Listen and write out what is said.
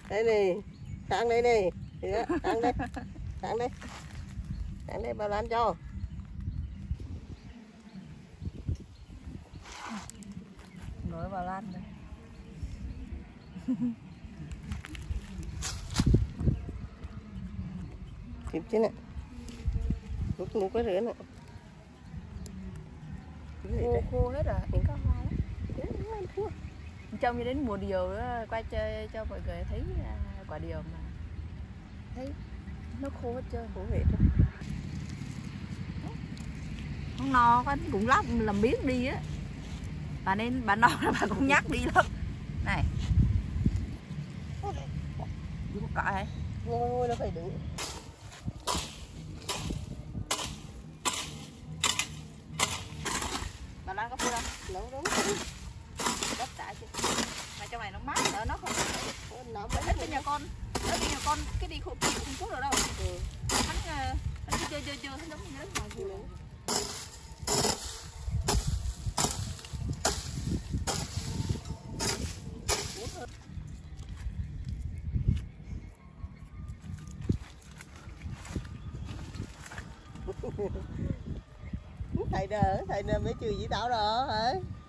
Đây này, sang đây này, sang đây, sang đây, sang đây bao lan cho. Nổi vào lan đây. Kịp chứ nè, lúc cái rửa nè. Khô hết rồi, ít có hoa lắm. Trông như đến mùa điều đó, qua chơi cho mọi người thấy quả điều mà thấy nó khô hết trơn. Khô hết rồi. Con no con cũng làm biếng đi á. Bà nên bà no là bà cũng nhắc đi lắm. Này. Đi một cọ hả? Ngôi nó phải đứng. Bà Lan có phun không? Nấu đúng. Đất đã chứ. Mà trong này nó mát nữa, nó không nó mới ít bên nhà con. Ở bên nhà con cái đi không cuốc được đâu. Ừ. Hắn chơi thấy giống như nước ngoài gì nữa. Thầy nè mới chửi với tao đó hả?